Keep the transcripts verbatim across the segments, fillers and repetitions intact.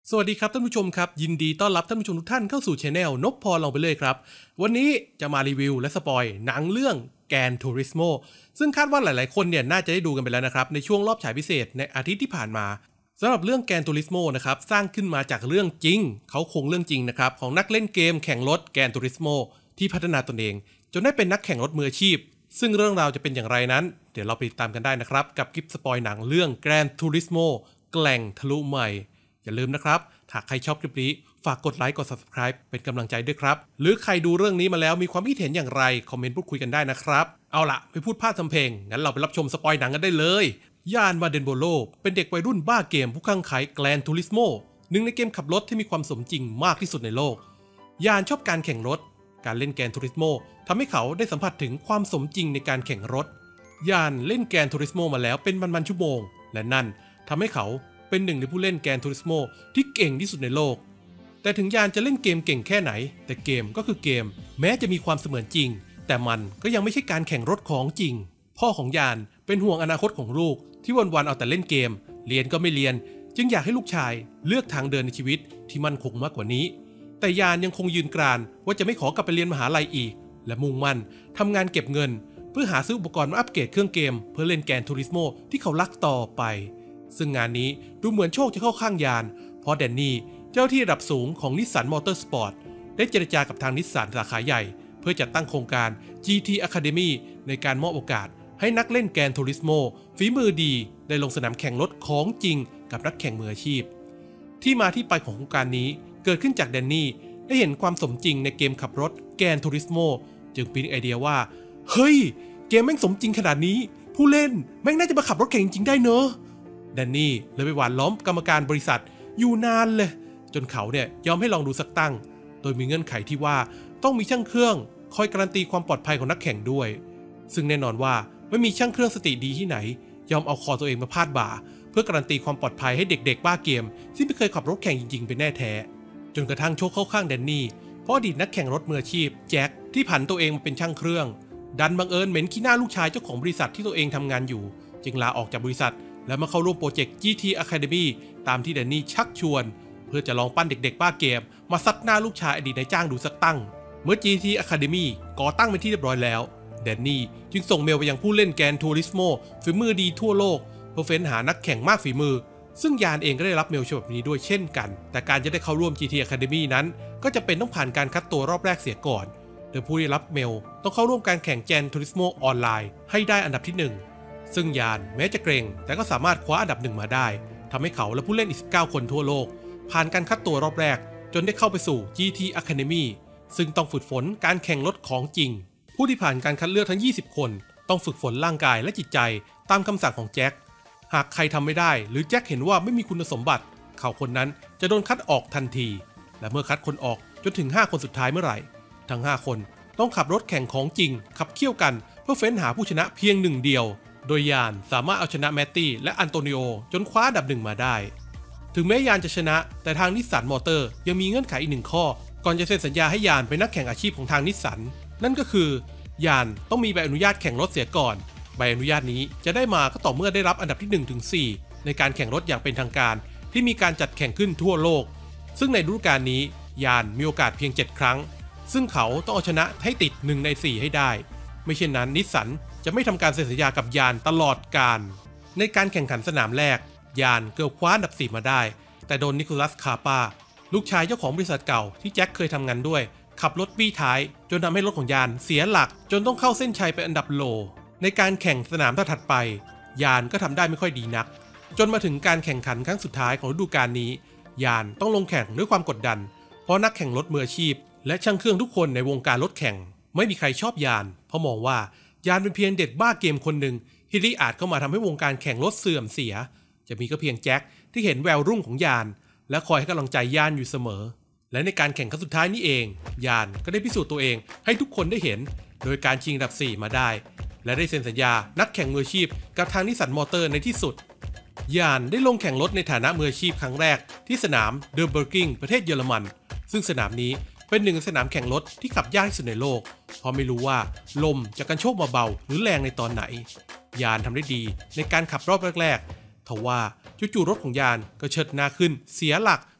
สวัสดีครับท่านผู้ชมครับยินดีต้อนรับท่านผู้ชมทุกท่านเข้าสู่ช anel นพพรลองไปเลยครับวันนี้จะมารีวิวและสปอยหนังเรื่องแกนทูริสโมซึ่งคาดว่าหลายๆคนเนี่ยน่าจะได้ดูกันไปแล้วนะครับในช่วงรอบฉายพิเศษในอาทิตย์ที่ผ่านมาสำหรับเรื่องแกนทูริสโมนะครับสร้างขึ้นมาจากเรื่องจริงเขาคงเรื่องจริงนะครับของนักเล่นเกมแข่งรถแกนทูริสโมที่พัฒนาตนเองจนได้เป็นนักแข่งรถมืออาชีพซึ่งเรื่องราวจะเป็นอย่างไรนั้นเดี๋ยวเราไปติดตามกันได้นะครับกับคลิปสปอยหนังเรื่องแกนทูริสโมแกล่งทะลุใหม่อย่าลืมนะครับถ้าใครชอบคลิปนี้ฝากกดไลค์กด ซับสไครบ์ เป็นกำลังใจด้วยครับหรือใครดูเรื่องนี้มาแล้วมีความคิดเห็นอย่างไรคอมเมนต์พูดคุยกันได้นะครับเอาล่ะไม่พูดพลาดทำเพลงงั้นเราไปรับชมสปอยหนังกันได้เลยยานวาเดนโบโลเป็นเด็กวัยรุ่นบ้าเกมผู้คลั่งไคล้แกลนทูริสโมหนึ่งในเกมขับรถที่มีความสมจริงมากที่สุดในโลกยานชอบการแข่งรถการเล่นแกนทูริสโมทำให้เขาได้สัมผัสถึงความสมจริงในการแข่งรถยานเล่นแกนทูริสโมมาแล้วเป็นพันๆชั่วโมงและนั่นทำให้เขาเป็นหนึ่งในผู้เล่นแกนทูริสโมที่เก่งที่สุดในโลกแต่ถึงยานจะเล่นเกมเก่งแค่ไหนแต่เกมก็คือเกมแม้จะมีความเสมือนจริงแต่มันก็ยังไม่ใช่การแข่งรถของจริงพ่อของยานเป็นห่วงอนาคตของลูกที่วันๆเอาแต่เล่นเกมเรียนก็ไม่เรียนจึงอยากให้ลูกชายเลือกทางเดินในชีวิตที่มั่นคงมากกว่านี้แต่ยานยังคงยืนกรานว่าจะไม่ขอกลับไปเรียนมหาลัยอีกและมุ่งมั่นทำงานเก็บเงินเพื่อหาซื้ออุปกรณ์มาอัปเกรดเครื่องเกมเพื่อเล่นแกนทูริสโมที่เขารักต่อไปซึ่งงานนี้ดูเหมือนโชคจะเข้าข้างยานเพราะแดนนี่เจ้าที่ระดับสูงของนิสสันมอเตอร์สปอร์ตได้เจรจากับทางนิสสันสาขาใหญ่เพื่อจัดตั้งโครงการ จี ที Academy ในการมอบโอกาสให้นักเล่นแกนทูริสโมฝีมือดีได้ลงสนามแข่งรถของจริงกับนักแข่งมืออาชีพที่มาที่ไปของโครงการนี้เกิดขึ้นจากแดนนี่ได้เห็นความสมจริงในเกมขับรถแกนทูริสโมจึงปีนไอเดียว่าเฮ้ยเกมแม่งสมจริงขนาดนี้ผู้เล่นแม่งน่าจะมาขับรถแข่งจริงได้เนอะแดนนี่เลยไปหวานล้อมกรรมการบริษัทอยู่นานเลยจนเขาเนี่ยยอมให้ลองดูสักตั้งโดยมีเงื่อนไขที่ว่าต้องมีช่างเครื่องคอยการันตีความปลอดภัยของนักแข่งด้วยซึ่งแน่นอนว่าไม่มีช่างเครื่องสติดีที่ไหนยอมเอาคอตัวเองมาพาดบ่าเพื่อการันตีความปลอดภัยให้เด็กๆบ้าเกมที่ไม่เคยขับรถแข่งจริงๆเป็นแน่แท้จนกระทั่งโชคเข้าข้างแดนนี่เพราะอดีตนักแข่งรถมืออาชีพแจ็คที่ผันตัวเองมาเป็นช่างเครื่องดันบังเอิญเหม็นขี้หน้าลูกชายเจ้าของบริษัทที่ตัวเองทำงานอยู่จึงลาออกจากบริษัทแล้วมาเข้าร่วมโปรเจกต์ จี ที Academy ตามที่แดนนี่ชักชวนเพื่อจะลองปั้นเด็กๆบ้าเกมมาซัดหน้าลูกชายอดีตนายจ้างดูสักตั้งเมื่อ จี ที Academy ก่อตั้งเป็นที่เรียบร้อยแล้วแดนนี่จึงส่งเมลไปยังผู้เล่นแกนทูริสโมฝีมือดีทั่วโลกเพื่อเฟ้นหานักแข่งมากฝีมือซึ่งยานเองก็ได้รับเมลฉบับนี้ด้วยเช่นกันแต่การจะได้เข้าร่วม จี ที Academy นั้นก็จะเป็นต้องผ่านการคัดตัวรอบแรกเสียก่อนโดยผู้ได้รับเมลต้องเข้าร่วมการแข่งแกนทูริสโมออนไลน์ให้ได้อันดับที่หนึ่งซึ่งยานแม้จะเกรงแต่ก็สามารถคว้าอันดับหนึ่งมาได้ทำให้เขาและผู้เล่นอีกสิบเก้าคนทั่วโลกผ่านการคัดตัวรอบแรกจนได้เข้าไปสู่ จี ที Academy ซึ่งต้องฝึกฝนการแข่งรถของจริงผู้ที่ผ่านการคัดเลือกทั้งยี่สิบคนต้องฝึกฝนร่างกายและจิตใจตามคำสั่งของแจ็คหากใครทำไม่ได้หรือแจ็คเห็นว่าไม่มีคุณสมบัติเขาคนนั้นจะโดนคัดออกทันทีและเมื่อคัดคนออกจนถึงห้าคนสุดท้ายเมื่อไหร่ทั้งห้าคนต้องขับรถแข่งของจริงขับเคี่ยวกันเพื่อเฟ้นหาผู้ชนะเพียงหนึ่งเดียวโดยยานสามารถเอาชนะแมตตี้และอันโตนิโอจนคว้าอันดับหนึ่งมาได้ถึงแม้ยานจะชนะแต่ทางนิสสันมอเตอร์ยังมีเงื่อนไขอีกหนึ่งข้อก่อนจะเซ็นสัญญาให้ยานเป็นนักแข่งอาชีพของทางนิสสันนั่นก็คือยานต้องมีใบอนุญาตแข่งรถเสียก่อนใบอนุญาตนี้จะได้มาก็ต่อเมื่อได้รับอันดับที่หนึ่งถึงสี่ในการแข่งรถอย่างเป็นทางการที่มีการจัดแข่งขึ้นทั่วโลกซึ่งในฤดูกาลนี้ยานมีโอกาสเพียงเจ็ดครั้งซึ่งเขาต้องเอาชนะให้ติดหนึ่งในสี่ให้ได้ไม่เช่นนั้นนิสสันจะไม่ทำการเซ็นสัญญากับยานตลอดกาลในการแข่งขันสนามแรกยานเกือบคว้าอันดับสี่มาได้แต่โดนนิโคลัสคาปาลูกชายเจ้าของบริษัทเก่าที่แจ็คเคยทำงานด้วยขับรถบี้ท้ายจนทำให้รถของยานเสียหลักจนต้องเข้าเส้นชัยเป็นอันดับโลในการแข่งสนามถัดไปยานก็ทำได้ไม่ค่อยดีนักจนมาถึงการแข่งขันครั้งสุดท้ายของฤดูกาลนี้ยานต้องลงแข่งด้วยความกดดันเพราะนักแข่งรถมืออาชีพและช่างเครื่องทุกคนในวงการรถแข่งไม่มีใครชอบยานเพราะมองว่ายานเป็นเพียงเด็กบ้าเกมคนหนึ่งที่ริอาจเข้ามาทำให้วงการแข่งรถเสื่อมเสียจะมีก็เพียงแจ็คที่เห็นแววรุ่งของยานและคอยให้กำลังใจยานอยู่เสมอและในการแข่งครั้งสุดท้ายนี้เองยานก็ได้พิสูจน์ตัวเองให้ทุกคนได้เห็นโดยการชิงอันดับสี่มาได้และได้เซ็นสัญญานักแข่งมืออาชีพกับทางนิสสันมอเตอร์ในที่สุดยานได้ลงแข่งรถในฐานะมืออาชีพครั้งแรกที่สนามเดอร์เบอร์กิงประเทศเยอรมันซึ่งสนามนี้เป็นหนึ่งในสนามแข่งรถที่ขับยากที่สุดในโลกเพราะไม่รู้ว่าลมจะกันโชกมาเบาหรือแรงในตอนไหนยานทำได้ดีในการขับรอบแรกๆทว่าจู่ๆรถของยานก็เชิดหน้าขึ้นเสียหลัก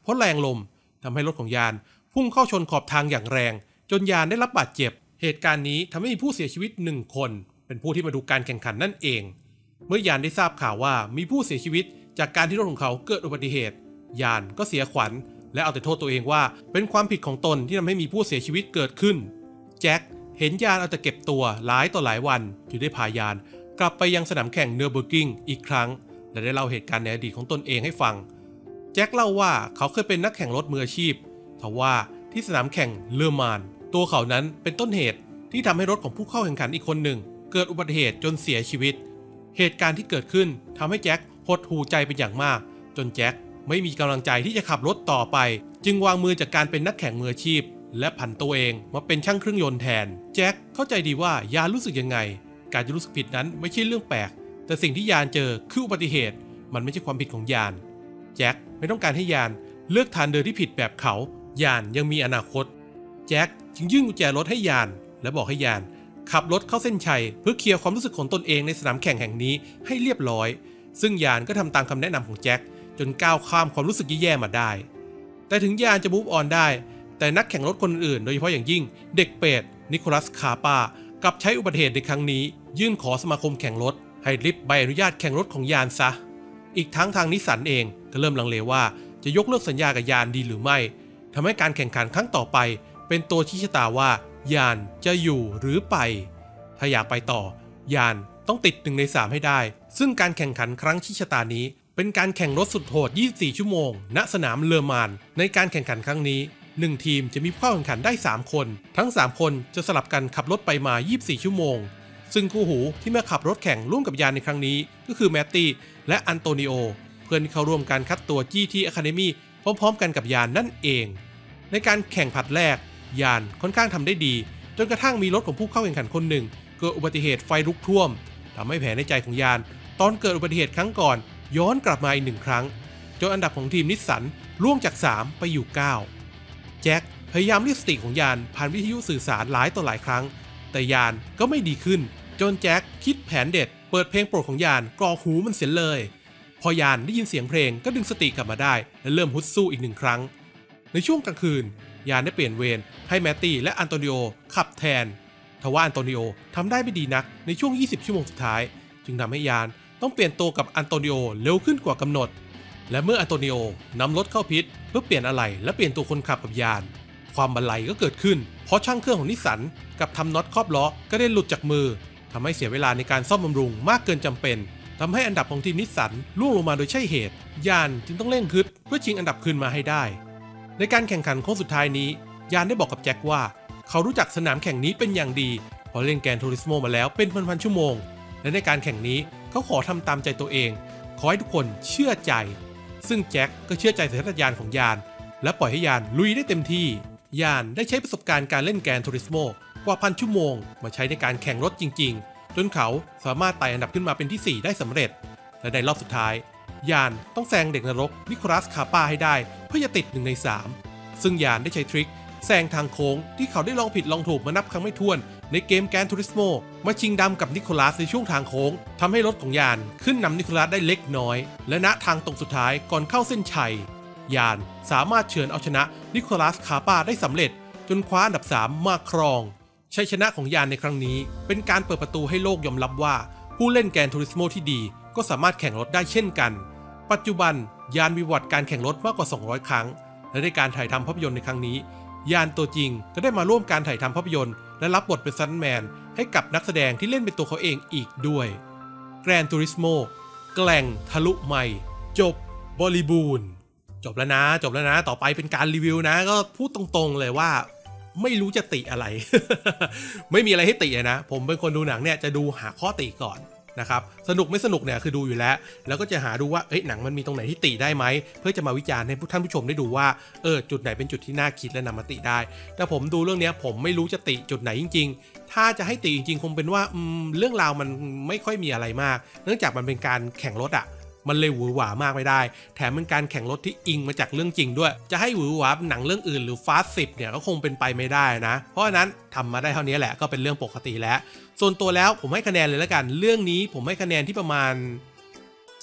เพราะแรงลมทำให้รถของยานพุ่งเข้าชนขอบทางอย่างแรงจนยานได้รับบาดเจ็บเหตุการณ์นี้ทำให้มีผู้เสียชีวิตหนึ่งคนเป็นผู้ที่มาดูการแข่งขันนั่นเองเมื่อยานได้ทราบข่าวว่ามีผู้เสียชีวิตจากการที่รถของเขาเกิดอุบัติเหตุยานก็เสียขวัญและเอาแต่โทษตัวเองว่าเป็นความผิดของตนที่ทำให้มีผู้เสียชีวิตเกิดขึ้นแจ็คเห็นยานเอาแต่เก็บตัวหลายต่อหลายวันจึงได้พายานกลับไปยังสนามแข่งเนอร์เบอร์กิงอีกครั้งและได้เล่าเหตุการณ์ในอดีตของตนเองให้ฟังแจ็คเล่าว่าเขาเคยเป็นนักแข่งรถมืออาชีพทว่าที่สนามแข่งเลอมานตัวเขานั้นเป็นต้นเหตุที่ทำให้รถของผู้เข้าแข่งขันอีกคนหนึ่งเกิดอุบัติเหตุจนเสียชีวิตเหตุการณ์ที่เกิดขึ้นทำให้แจ็คหดหู่ใจเป็นอย่างมากจนแจ็คไม่มีกำลังใจที่จะขับรถต่อไปจึงวางมือจากการเป็นนักแข่งมืออาชีพและผันตัวเองมาเป็นช่างเครื่องยนต์แทนแจ็คเข้าใจดีว่ายานรู้สึกยังไงการจะรู้สึกผิดนั้นไม่ใช่เรื่องแปลกแต่สิ่งที่ยานเจอคืออุบัติเหตุมันไม่ใช่ความผิดของยานแจ็คไม่ต้องการให้ยานเลือกทางเดินที่ผิดแบบเขายานยังมีอนาคตแจ็คจึงยื่นกุญแจรถให้ยานและบอกให้ยานขับรถเข้าเส้นชัยเพื่อเคลียร์ความรู้สึกของตนเองในสนามแข่งแห่งนี้ให้เรียบร้อยซึ่งยานก็ทำตามคำแนะนำของแจ็คจนก้าวข้ามความรู้สึกแย่ๆมาได้แต่ถึงยานจะมูฟออนได้แต่นักแข่งรถคนอื่นโดยเฉพาะอย่างยิ่งเด็กเป็ดนิโคลัสคาปากลับใช้อุบัติเหตุในครั้งนี้ยื่นขอสมาคมแข่งรถให้ริบใบอนุญาตแข่งรถของยานซะอีกทั้งทางนิสสันเองก็เริ่มลังเลว่าจะยกเลิกสัญญากับยานดีหรือไม่ทำให้การแข่งขันครั้งต่อไปเป็นตัวชี้ชะตาว่ายานจะอยู่หรือไปถ้าอยากไปต่อยานต้องติดหนึ่งในสามให้ได้ซึ่งการแข่งขันครั้งชี้ชะตานี้เป็นการแข่งรถสุดโหดยี่สิบสี่ชั่วโมงณสนามเลอมานในการแข่งขันครั้งนี้หนึ่งทีมจะมีผู้เข้าแข่งขันได้สามคนทั้งสามคนจะสลับกันขับรถไปมายี่สิบสี่ชั่วโมงซึ่งคู่หูที่มาขับรถแข่งร่วมกับยานในครั้งนี้ก็คือแมตตี้และอันโตนิโอเพื่อนที่เข้าร่วมการคัดตัว จี ที Academy พร้อมๆกันกับยานนั่นเองในการแข่งผลัดแรกยานค่อนข้างทำได้ดีจนกระทั่งมีรถของผู้เข้าแข่งขันคนหนึ่งเกิดอุบัติเหตุไฟลุกท่วมทำให้แผลในใจของยานตอนเกิดอุบัติเหตุครั้งก่อนย้อนกลับมาอีกหนึ่งครั้งจนอันดับของทีมนิสสันร่วงจากสามไปอยู่เก้าแจ็คพยายามเรียกสติของยานผ่านวิทยุสื่อสารหลายต่อหลายครั้งแต่ยานก็ไม่ดีขึ้นจนแจ็คคิดแผนเด็ดเปิดเพลงโปรดของยานกรอกหูมันเสียเลยพอยานได้ยินเสียงเพลงก็ดึงสติกลับมาได้และเริ่มฮึดสู้อีกหนึ่งครั้งในช่วงกลางคืนยานได้เปลี่ยนเวรให้แมตตี้และอันโตนิโอขับแทนทว่าอันโตนิโอทำได้ไม่ดีนักในช่วงยี่สิบชั่วโมงสุดท้ายจึงทำให้ยานต้องเปลี่ยนตัวกับอันโตนิโอเร็วขึ้นกว่ากำหนดและเมื่ออันโตนิโอนำรถเข้าพิทเพื่อเปลี่ยนอะไหล่และเปลี่ยนตัวคนขับกับยานความบันไลก็เกิดขึ้นเพราะช่างเครื่องของนิสสันกับทำน็อตครอบล้อก็ได้หลุดจากมือทำให้เสียเวลาในการซ่อมบำรุงมากเกินจำเป็นทำให้อันดับของทีมนิสสันล่วงลงมาโดยใช่เหตุยานจึงต้องเร่งฮึดเพื่อชิงอันดับคืนมาให้ได้ในการแข่งขันโค้งสุดท้ายนี้ยานได้บอกกับแจ็คว่าเขารู้จักสนามแข่งนี้เป็นอย่างดีเพราะเล่นแกนทูริสโมมาแล้วเป็นพันๆชั่วโมงและในการแข่งนี้เขาขอทำตามใจตัวเองขอให้ทุกคนเชื่อใจซึ่งแจ็คก็เชื่อใจสัญชาตญาณของยานและปล่อยให้ยานลุยได้เต็มที่ยานได้ใช้ประสบการณ์การเล่นแกนทูริสโมกว่าพันชั่วโมงมาใช้ในการแข่งรถจริงๆจนเขาสามารถไต่อันดับขึ้นมาเป็นที่สี่ได้สำเร็จและในรอบสุดท้ายยานต้องแซงเด็กนรกนิโคลัสคาปาให้ได้เพื่อจะติดหนึ่งในสามซึ่งยานได้ใช้ทริคแซงทางโค้งที่เขาได้ลองผิดลองถูกมานับครั้งไม่ถ้วนในเกมแกนทูริสโมมาชิงดำกับนิโคลัสในช่วงทางโค้งทำให้รถของยานขึ้นนำนิโคลัสได้เล็กน้อยและณทางตรงสุดท้ายก่อนเข้าเส้นชัยยานสามารถเฉือนเอาชนะนิโคลัสคาปาได้สำเร็จจนคว้าอันดับสามมาครองชัยชนะของยานในครั้งนี้เป็นการเปิดประตูให้โลกยอมรับว่าผู้เล่นแกนทูริสโมที่ดีก็สามารถแข่งรถได้เช่นกันปัจจุบันยานมีประวัติการแข่งรถมากกว่าสองร้อยครั้งและในการถ่ายทำภาพยนตร์ในครั้งนี้ยานตัวจริงก็ได้มาร่วมการถ่ายทำภาพยนตร์และรับบทเป็นซันแมนให้กับนักแสดงที่เล่นเป็นตัวเขาเองอีกด้วยแกรนทูริสโมแกล่งทะลุใหม่จบบริบูรณ์จบแล้วนะจบแล้วนะต่อไปเป็นการรีวิวนะก็พูดตรงๆเลยว่าไม่รู้จะติอะไร ไม่มีอะไรให้ตินะผมเป็นคนดูหนังเนี่ยจะดูหาข้อติก่อนนะครับสนุกไม่สนุกเนี่ยคือดูอยู่แล้วแล้วก็จะหาดูว่าเอ้ยหนังมันมีตรงไหนที่ติได้ไหมเพื่อจะมาวิจารณ์ให้ท่านผู้ชมได้ดูว่าเออจุดไหนเป็นจุดที่น่าคิดและนำมาติได้แต่ผมดูเรื่องนี้ผมไม่รู้จะติจุดไหนจริงๆถ้าจะให้ติจริงๆคงเป็นว่าเรื่องราวมันไม่ค่อยมีอะไรมากเนื่องจากมันเป็นการแข่งรถอะมันเลยหวือหวามากไม่ได้แถมเป็นการแข่งรถที่อิงมาจากเรื่องจริงด้วยจะให้หวือหวาหนังเรื่องอื่นหรือฟาสต์สิบเนี่ยก็คงเป็นไปไม่ได้นะเพราะฉะนั้นทำมาได้เท่านี้แหละก็เป็นเรื่องปกติแล้วส่วนตัวแล้วผมให้คะแนนเลยแล้วกันเรื่องนี้ผมให้คะแนนที่ประมาณเจ็ด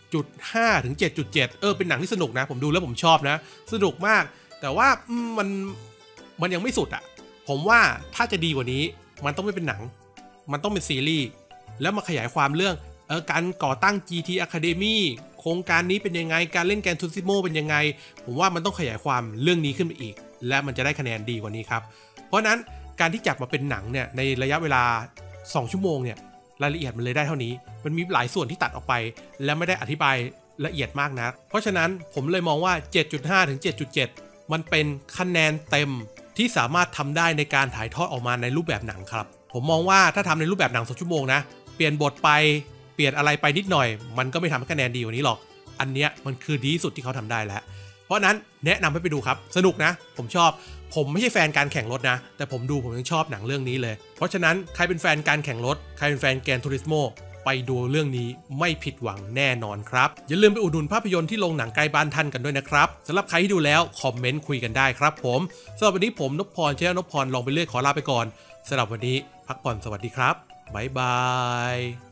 จุดห้า ถึง เจ็ดจุดเจ็ด เออเป็นหนังที่สนุกนะผมดูแล้วผมชอบนะสนุกมากแต่ว่ามันมันยังไม่สุดอ่ะผมว่าถ้าจะดีกว่านี้มันต้องไม่เป็นหนังมันต้องเป็นซีรีส์แล้วมาขยายความเรื่องเออการก่อตั้ง จี ที Academy โครงการนี้เป็นยังไงการเล่นแกนทูริสโมเป็นยังไงผมว่ามันต้องขยายความเรื่องนี้ขึ้นไปอีกและมันจะได้คะแนนดีกว่านี้ครับเพราะนั้นการที่จับมาเป็นหนังเนี่ยในระยะเวลาสองชั่วโมงเนี่ยรายละเอียดมันเลยได้เท่านี้มันมีหลายส่วนที่ตัดออกไปและไม่ได้อธิบายละเอียดมากนะเพราะฉะนั้นผมเลยมองว่า เจ็ดจุดห้า ถึง เจ็ดจุดเจ็ด มันเป็นคะแนนเต็มที่สามารถทำได้ในการถ่ายทอดออกมาในรูปแบบหนังครับผมมองว่าถ้าทำในรูปแบบหนังสองชั่วโมงนะเปลี่ยนบทไปเปลี่ยนอะไรไปนิดหน่อยมันก็ไม่ทำให้คะแนนดีกว่านี้หรอกอันเนี้ยมันคือดีที่สุดที่เขาทำได้แล้วเพราะนั้นแนะนำให้ไปดูครับสนุกนะผมชอบผมไม่ใช่แฟนการแข่งรถนะแต่ผมดูผมยังชอบหนังเรื่องนี้เลยเพราะฉะนั้นใครเป็นแฟนการแข่งรถใครเป็นแฟนแกนทูริสโมไปดูเรื่องนี้ไม่ผิดหวังแน่นอนครับอย่าลืมไปอุดหนุนภาพยนตร์ที่โรงหนังใกล้บ้านท่านกันด้วยนะครับสำหรับใครที่ดูแล้วคอมเมนต์คุยกันได้ครับผมสำหรับวันนี้ผมนพพรเชนนพพรลองไปเรื่อยขอลาไปก่อนสำหรับวันนี้พักผ่อนสวัสดีครับบ๊ายบาย